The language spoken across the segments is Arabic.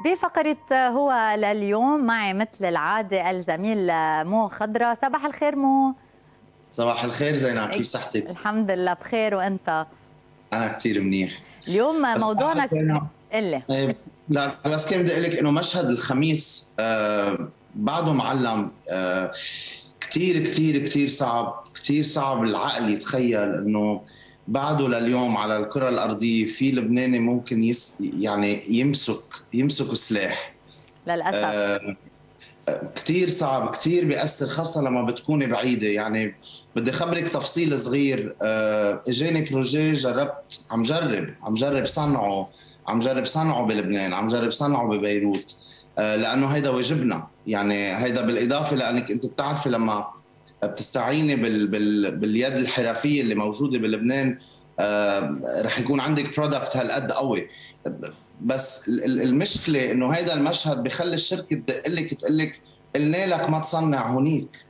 بفقرة هو لليوم معي مثل العادة الزميل مو خضرة. صباح الخير مو. صباح الخير زينب، كيف صحتك؟ الحمد لله بخير، وانت؟ أنا كثير منيح. اليوم بس موضوعنا قلي. لا بس كان بدي أقول لك إنه مشهد الخميس بعده معلم. كثير كثير كثير صعب، كثير صعب العقل يتخيل إنه بعده لليوم على الكرة الأرضية في لبناني ممكن يعني يمسك سلاح. للأسف كتير صعب، كتير بيأثر، خاصة لما بتكوني بعيدة. يعني بدي خبرك تفصيل صغير. اجاني بروجي، جربت، عم جرب صنعه، بلبنان، عم جرب صنعه ببيروت. لأنه هيدا واجبنا. يعني هيدا بالإضافة لأنك أنت بتعرفي لما بتستعيني باليد الحرفية اللي موجودة بلبنان رح يكون عندك برودكت هالقد قوي. بس المشكله انه هيدا المشهد بخلي الشركه تقول لك قلنا لك ما تصنع هونيك.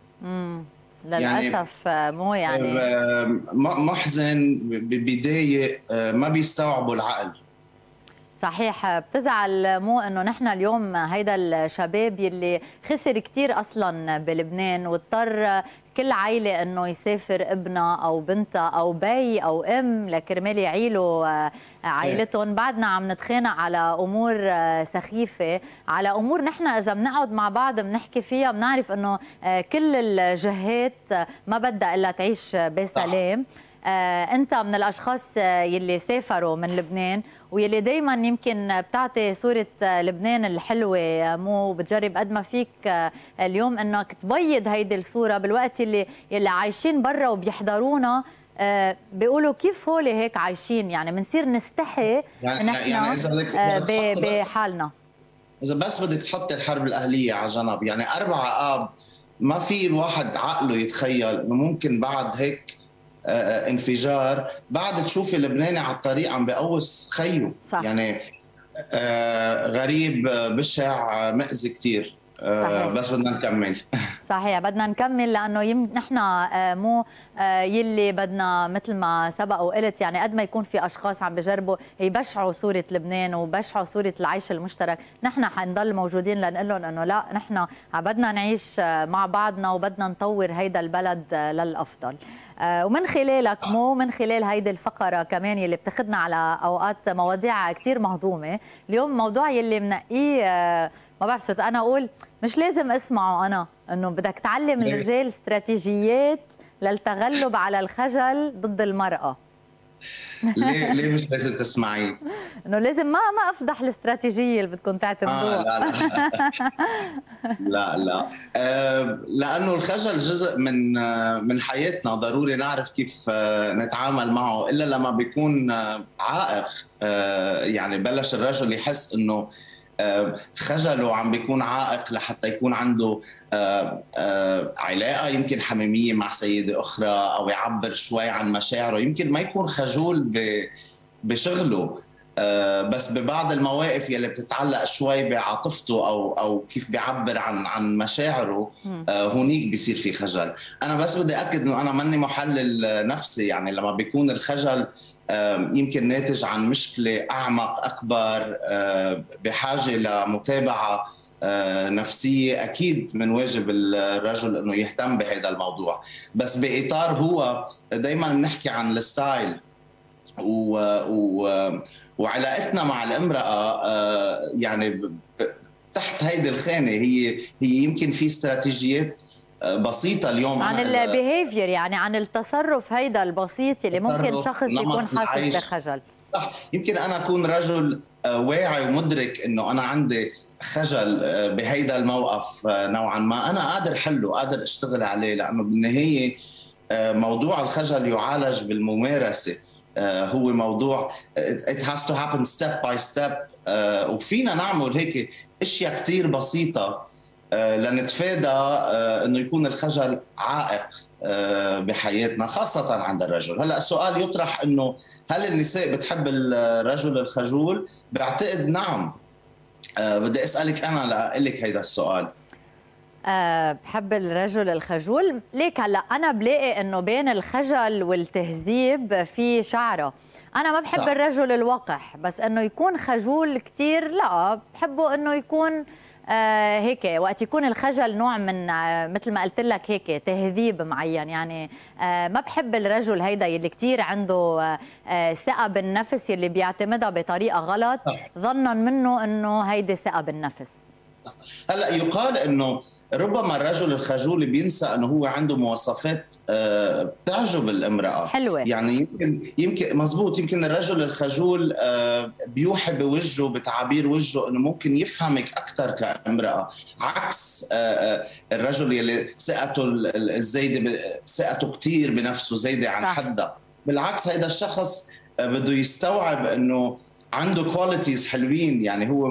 للاسف يعني مو يعني محزن، بضايق، ما بيستوعبوا العقل. صحيح. بتزعل مو انه نحن اليوم هيدا الشباب يلي خسر كثير اصلا بلبنان، واضطر كل عائله انه يسافر ابنها او بنتها او بي او ام لكرمال يعيلوا عائلتهم. بعدنا عم نتخانق على امور سخيفه، على امور نحن اذا بنقعد مع بعض بنحكي فيها بنعرف انه كل الجهات ما بدها الا تعيش بسلام. انت من الاشخاص يلي سافروا من لبنان ويلي دايما يمكن بتعطي صورة لبنان الحلوة، مو بتجرب قد ما فيك اليوم انك تبيض هيدي الصورة بالوقت يلي عايشين برا وبيحضرونا بيقولوا كيف هول هيك عايشين. يعني بنصير نستحي نحن بحالنا. إذا بس بدك تحط الحرب الأهلية على جنب، يعني 4 آب، ما في الواحد عقله يتخيل إنه ممكن بعد هيك انفجار بعد تشوفي اللبناني على الطريق عم بقوس خيه. صح. يعني غريب، بشع، مأذي كثير. بس بدنا نكمل. صحيح بدنا نكمل لانه نحن مو يلي بدنا مثل ما سبق وقلت، يعني قد ما يكون في اشخاص عم بجربوا يبشعوا صوره لبنان وبشعوا صوره العيش المشترك، نحن حنضل موجودين لنقول لهم انه لا، نحن بدنا نعيش مع بعضنا وبدنا نطور هيدا البلد للافضل. ومن خلالك مو، من خلال هيدي الفقره كمان يلي بتاخذنا على اوقات مواضيع كثير مهضومه. اليوم موضوع يلي منقيه ما بعرف، صرت انا اقول مش لازم اسمعه انا، انه بدك تعلم الرجال استراتيجيات للتغلب على الخجل ضد المرأة. ليه مش لازم تسمعيه؟ انه لازم ما افضح الاستراتيجية اللي بدكم تعتمدوها. لا لانه الخجل جزء من حياتنا، ضروري نعرف كيف نتعامل معه، الا لما بيكون عائق. يعني بلش الرجل يحس انه خجله عم بيكون عائق لحتى يكون عنده علاقة يمكن حميمية مع سيدة أخرى، أو يعبر شوي عن مشاعره. يمكن ما يكون خجول بشغله، بس ببعض المواقف يلي بتتعلق شوي بعاطفته أو كيف بيعبر عن مشاعره، هونيك بيصير في خجل. أنا بس بدي أكد إنه أنا ماني محلل نفسي. يعني لما بيكون الخجل يمكن ناتج عن مشكلة أعمق أكبر، بحاجة لمتابعة نفسية، أكيد من واجب الرجل أنه يهتم بهذا الموضوع. بس بإطار هو دايما نحكي عن الستايل وعلاقتنا مع الامرأة. يعني تحت هيدي الخانة هي يمكن في استراتيجيات بسيطة اليوم عن البيهيفير، يعني عن التصرف هيدا البسيط اللي ممكن شخص يكون حاسس بخجل. صح. يمكن أنا أكون رجل واعي ومدرك إنه أنا عندي خجل بهيدا الموقف نوعا ما، أنا قادر حله، قادر أشتغل عليه، لأنه بالنهاية موضوع الخجل يعالج بالممارسة. هو موضوع it has to happen step by step. وفينا نعمل هيك اشياء كتير بسيطة لنتفادى انه يكون الخجل عائق بحياتنا، خاصة عند الرجل. هلا السؤال يطرح انه هل النساء بتحب الرجل الخجول؟ بعتقد نعم. بدي اسألك انا لأقلك هيدا السؤال. بحب الرجل الخجول. ليك هلا انا بلاقي انه بين الخجل والتهذيب في شعره. انا ما بحب صح. الرجل الوقح، بس انه يكون خجول كثير لا، بحبه انه يكون هيك وقت يكون الخجل نوع من مثل ما قلت لك هيك تهذيب معين يعني. ما بحب الرجل هيدا يلي كثير عنده ثقة بالنفس يلي بيعتمدها بطريقة غلط صح. ظنا منه انه هيدي ثقة بالنفس. هلا يقال انه ربما الرجل الخجول بينسى انه هو عنده مواصفات بتعجب الامراه. حلوة. يعني يمكن مزبوط، يمكن الرجل الخجول بيوحي بوجهه بتعابير وجهه انه ممكن يفهمك اكثر كامراه، عكس الرجل يلي ثقته الزايده، ثقته كثير بنفسه زايده عن حدها. بالعكس هيدا الشخص بده يستوعب انه عنده كواليتيز حلوين. يعني هو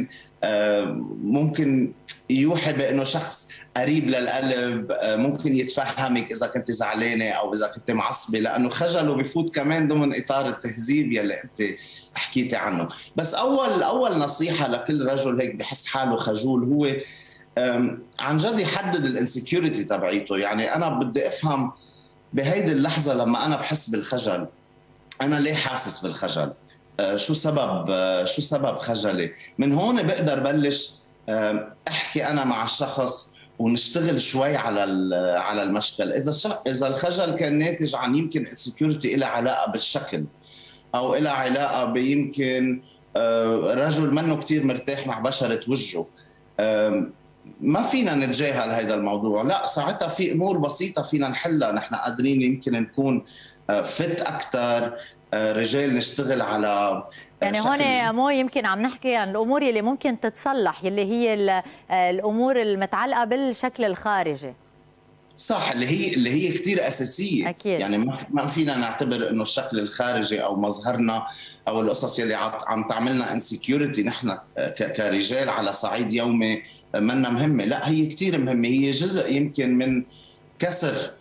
ممكن يوحي بانه شخص قريب للقلب، ممكن يتفهمك اذا كنت زعلانه او اذا كنت معصبه، لانه خجله بفوت كمان ضمن اطار التهذيب يلي انت حكيتي عنه. بس اول نصيحه لكل رجل هيك بحس حاله خجول هو عن جد يحدد الانسكيورتي تبعيته. يعني انا بدي افهم بهيدي اللحظه لما انا بحس بالخجل، انا ليه حاسس بالخجل؟ شو سبب خجلي؟ من هون بقدر بلش احكي انا مع الشخص ونشتغل شوي على المشكل. اذا الخجل كان ناتج عن يمكن انسكيورتي لها علاقه بالشكل، او لها علاقه بيمكن رجل منه كثير مرتاح مع بشره وجهه، ما فينا نتجاهل هذا الموضوع. لا، ساعتها في امور بسيطه فينا نحلها. نحن قادرين يمكن نكون فت اكثر رجال، نشتغل على يعني هون مو يمكن عم نحكي عن الامور اللي ممكن تتصلح، اللي هي الامور المتعلقه بالشكل الخارجي. صح، اللي هي كثير اساسيه. أكيد. يعني ما فينا نعتبر انه الشكل الخارجي او مظهرنا او القصص اللي عم تعملنا انسكيورتي نحن كرجال على صعيد يومي منا مهمه. لا، هي كثير مهمه، هي جزء يمكن من كسر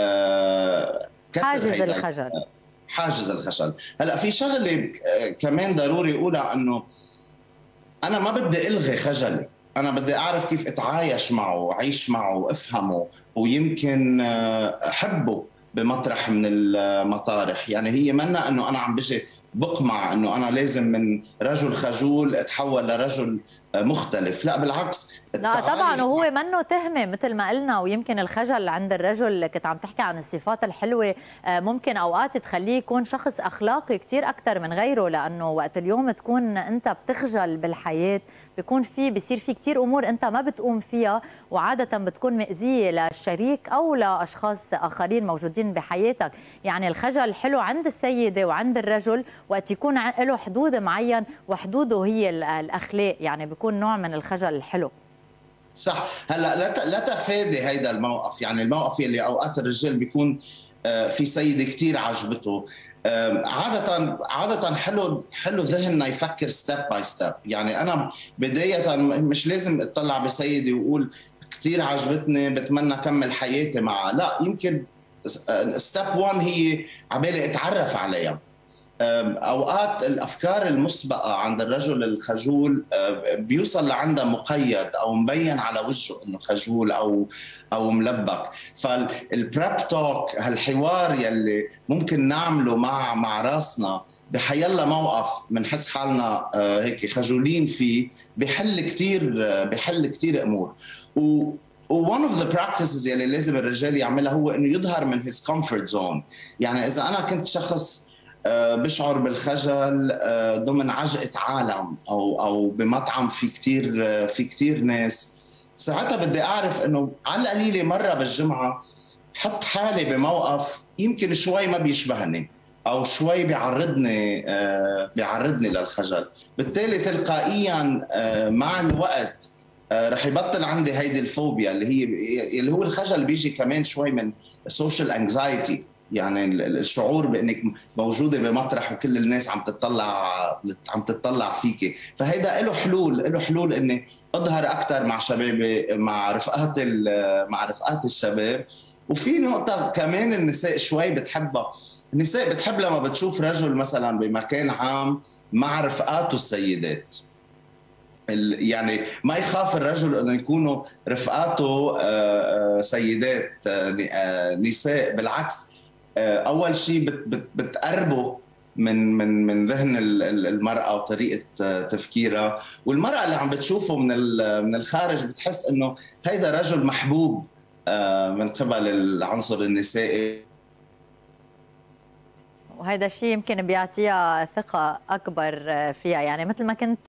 حاجز الخجل. حاجز الخجل. هلا في شغله كمان ضروري اقولها، انه انا ما بدي الغي خجلي، انا بدي اعرف كيف اتعايش معه واعيش معه وافهمه ويمكن احبه بمطرح من المطارح. يعني هي منا انه انا عم بجي بقمع انه انا لازم من رجل خجول اتحول لرجل مختلف. لا بالعكس. لا طبعا، وهو منه تهمه مثل ما قلنا. ويمكن الخجل عند الرجل، كنت عم تحكي عن الصفات الحلوه، ممكن اوقات تخليه يكون شخص اخلاقي كثير اكثر من غيره. لانه وقت اليوم تكون انت بتخجل بالحياه، بيصير في كثير امور انت ما بتقوم فيها، وعاده بتكون مأذيه للشريك او لاشخاص اخرين موجودين بحياتك. يعني الخجل حلو عند السيده وعند الرجل وقت يكون له حدود معين، وحدوده هي الاخلاق. يعني بيكون نوع من الخجل الحلو. صح. هلا لا تفادي هيدا الموقف. يعني الموقف اللي اوقات الرجال بيكون في سيده كثير عجبته، عاده حلو ذهننا يفكر ستيب باي ستيب. يعني انا بدايه مش لازم اطلع بسيدي واقول كثير عجبتني بتمنى كمل حياتي معها. لا، يمكن ستيب 1 هي عبالي اتعرف عليها. اوقات الافكار المسبقه عند الرجل الخجول بيوصل لعندها مقيد او مبين على وجهه انه خجول او ملبك. فالبريب توك، هالحوار يلي ممكن نعمله مع راسنا بحيلا موقف بنحس حالنا هيك خجولين فيه، بحل كثير امور. one of the practices يلي لازم الرجال يعملها هو انه يظهر من his comfort zone. يعني اذا انا كنت شخص بشعر بالخجل ضمن عجقة عالم او بمطعم في كثير ناس، ساعتها بدي اعرف انه على القليله مره بالجمعه حط حالي بموقف يمكن شوي ما بيشبهني او شوي بيعرضني للخجل. بالتالي تلقائيا مع الوقت رح يبطل عندي هيدي الفوبيا اللي هو الخجل. بيجي كمان شوي من social anxiety، يعني الشعور بانك موجوده بمطرح وكل الناس عم تطلع فيكي. فهيدا له حلول اني اظهر اكثر مع شبابي، مع رفقات الشباب. وفي نقطه كمان النساء شوي بتحبها. النساء بتحب لما بتشوف رجل مثلا بمكان عام مع رفقاته السيدات، يعني ما يخاف الرجل انه يكونوا رفقاته سيدات نساء. بالعكس، اول شيء بتقربه من ذهن المراه وطريقه تفكيرها، والمراه اللي عم بتشوفه من الخارج بتحس انه هيدا رجل محبوب من قبل العنصر النسائي. وهذا الشيء يمكن بيعطيها ثقة أكبر فيها، يعني مثل ما كنت